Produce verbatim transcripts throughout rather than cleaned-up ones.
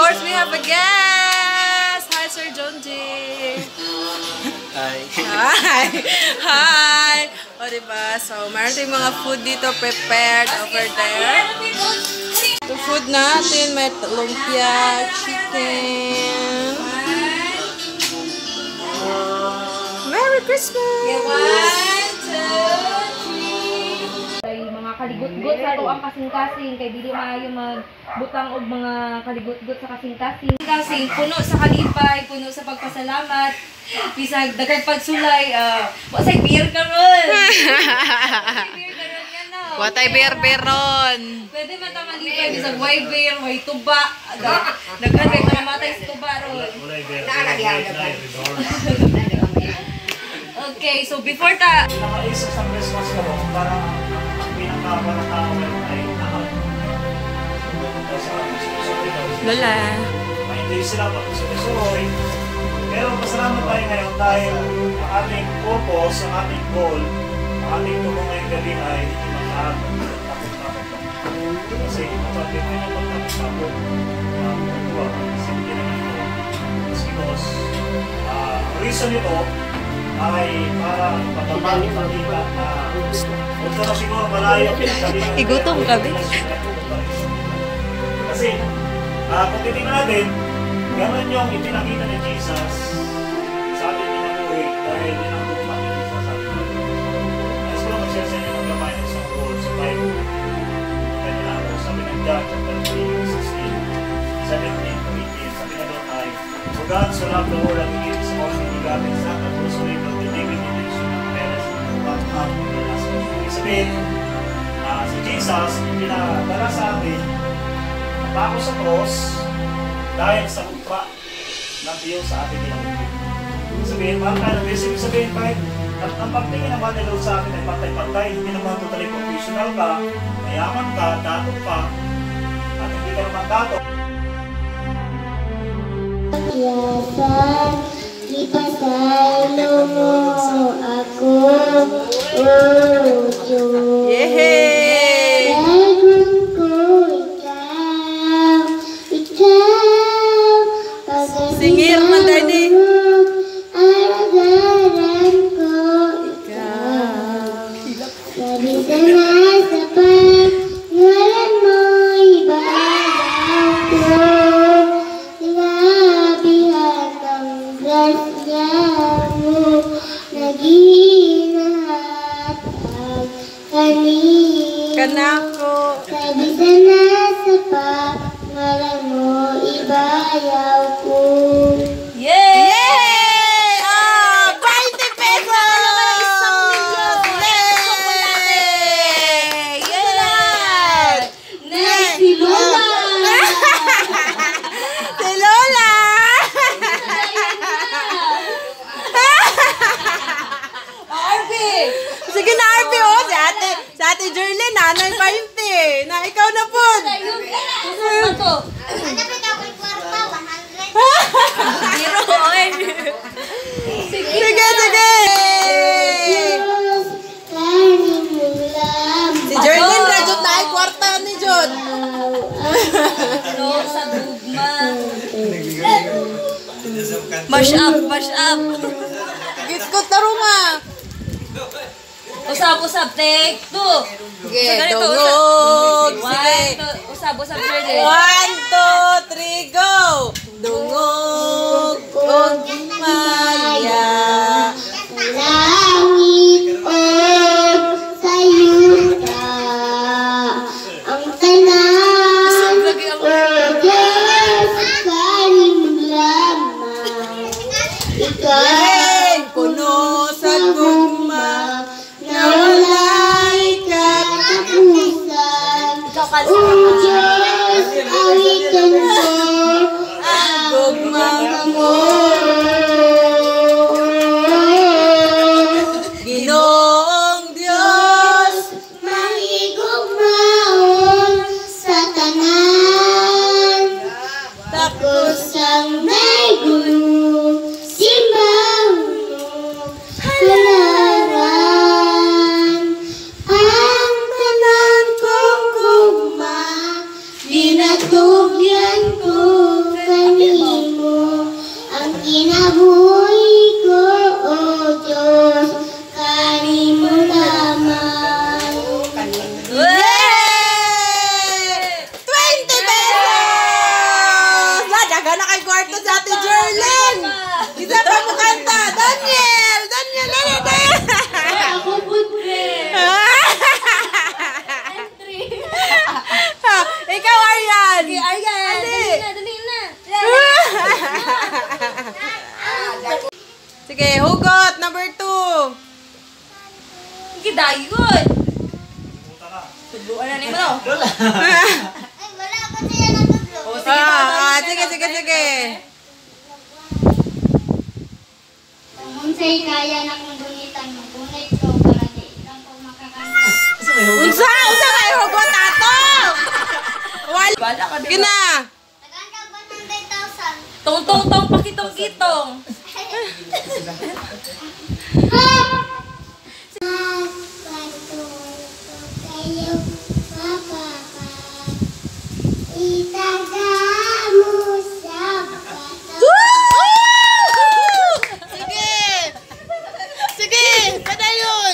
course, we have a guest! Hi, Sir John J. Hi. Hi! Hi! O, diba? So, meron tayong mga food dito prepared over there. Ito food natin, may lumpia, chicken. Merry Christmas! One, two, three. Kay mga kaligot-got sa ito ang kasing-kasing. Kay dili maayo magbutang og mga kaligot-got sa kasing-kasing. Kasing puno sa kalipay, puno sa pagpasalamat. Bisag daghang pagsulay, uh, wa say beer karon. Beer karon nga no. Watay beer-beer ron. Pwede man ta malipay bisag way beer, way tuba. Daghan kay manamatay sa tuba ron. Okay, so before ta nakaisa sa Christmas ka ron, parang pinakabarang tao ay nakal. Lola. May sila pa sa Suroy. Pero pasalamat tayo ngayon dahil ang ating purpose, ang ating goal, ang ating tulong ngayong gabi ay hindi makakapag-tapos-tapos lang. Kasi kapag ito yung pagtapos-tapos, ang tuwa, kasi hindi naman ito. Because uh, ang reason ito ay para pagkabali pagkita na huwag na siguro malayo pinagkalingan. Igutom ka, Bi. Kasi uh, kung titignan natin, gano'n yung ipinakita ni Jesus sa ating pinabuhi dahil yun ang tumak ni Jesus sa ating pinabuhi. As ko mag-share sa inyo ng gamay ng isang goal sa Bible. Kaya na ako sabi ng God, chapter three, sixteen, seventeen to eighteen, sabi na doon ay, For God so loved the world that He gave His only begotten Son, that whosoever will believe in Him should not perish but have everlasting life. Ibig sabihin, uh, si Jesus, pinadala sa atin, napako sa cross, dahil sa kumpra ng Diyos sa ating ginagawa. Sabihin, mahal ka ng Diyos, ibig sabihin kahit at ang pagtingin naman ni Lord sa atin ay pantay-pantay, hindi naman totally professional ka, mayaman ka, dato ka, at hindi ka naman dato. Yasan, ipasalo mo ako, oh Diyos. Yehey! Dagon ko ikaw, ikaw, Singir man, Daddy. aragaran ko ikaw. Sabi sana sa pangalan mo'y bayaw ko. Sinabihan ng grasya mo, naghinatag kanina. Kanako. Sabi sana sa pangalan mo, ibayaw ko. Yay! Yay! Ah, twenty pesos! Yay! Yay! next si Lola. Si Lola! Arby. Sige na, R P, oh. Si ate, si ate Jerlyn, nanay twenty. Na ikaw na po. Ayun ka. Susunod na to. Zero, oy. Sige, sige. Si Jerlyn, rajot na ay kwarta ni Jod. No, sa dugma. Mash up, mash up. Gitkot na ro nga. Usab-usab, take two. Sige, ganito, dungog. One, Sige. two, usab-usab, Jordan. One, two, three, go! Dungog kong maya. Langit o sayuta, ang tanan o Diyos kalimong lamang. Ikaw Hey, puno sa gugma na wala'y katapusan. o Diyos, awitan mo ang gugmang mo. Ginoong Diyos, Mahigugmaon sa tanan, tapos ang may gulo, simbahan mo, halaran. Ang tanan kong gugma, dinatugyan ko sa Ate Jerlyn. Isa pa mo kanta. Daniel! Daniel! Daniel! Daniel! Ako budre. Ikaw, Aryan! Okay, Aryan. Dali na, dali na. Sige, hugot. Number two. Sige, dayon. Tudluan na ni mo. Ay, wala pa siya natutlo. O, sige, Ah, ah, sige, sige, sige. Kung sa'y kaya na kung gunitan mo, gunit ko para di lang ko makakanta. Unsa? Unsa kayo hugot ato? Wala. Wala ka Sige na. Naganda ba ng ten thousand? Tong, tong, tong, pakitong-kitong. Sige. Sige, padayon.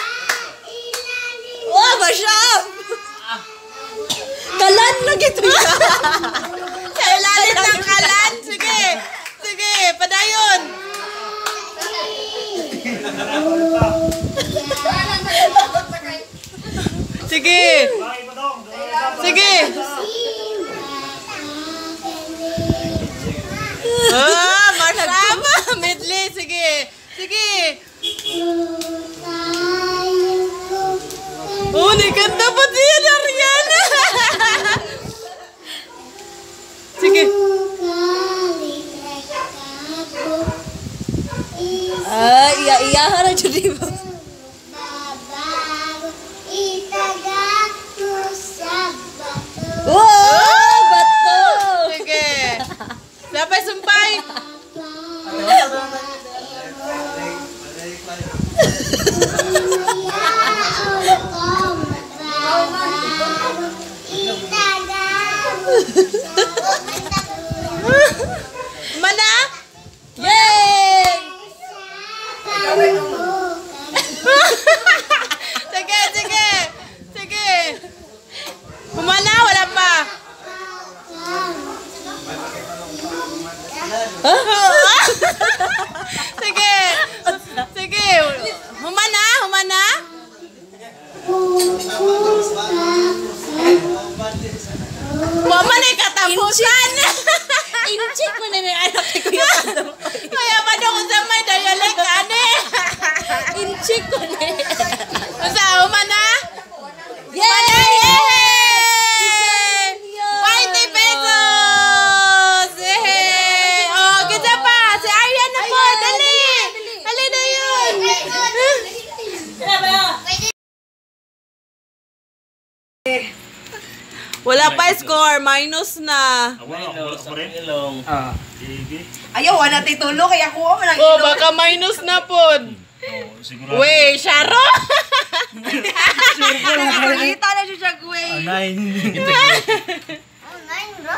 Oh, masyap. Kalan na gito siya. Sa ilalim ng kalan. Sige. Sige, padayon. Sige. Sige. Ah, masama. Medley, sige. Sige. Oh, nagkanta pa siya, Ariana. Sige. Ah, iya-iya na dyan, di ba? Oh, bato! Sige. Dapat sumpay. Mana? Yay! Sige, sige. Sige. Humana, wala pa. Sige. Sige. Humana, humana. Mama na katapusan. In-check mo na na anak ko yung ano. Kaya pa daw kung sa may dialect, ane. In-check ko na. Usa, humana. Yay! twenty pesos! Yay! Oh, kita pa! Si Aryan na po! Dali! Dali na yun! Wala pa score, minus na. Ah. Sige. Ayaw, wala titulo, kaya kuha mo lang Oh, baka minus na po. Oh, sigurado. Wey, Sharo! Nakakita na siya siya, Gwe. Nine. Oh, nine, bro?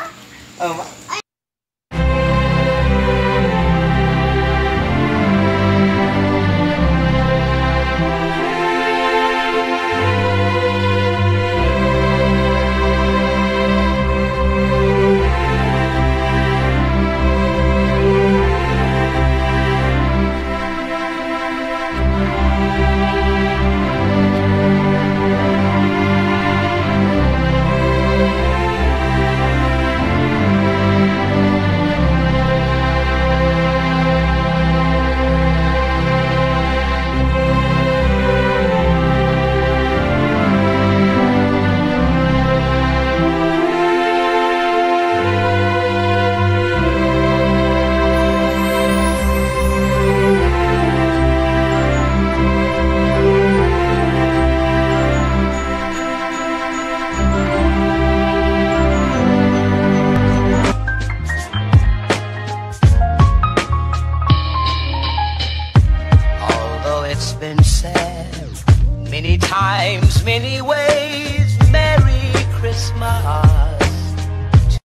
It's been said many times, many ways.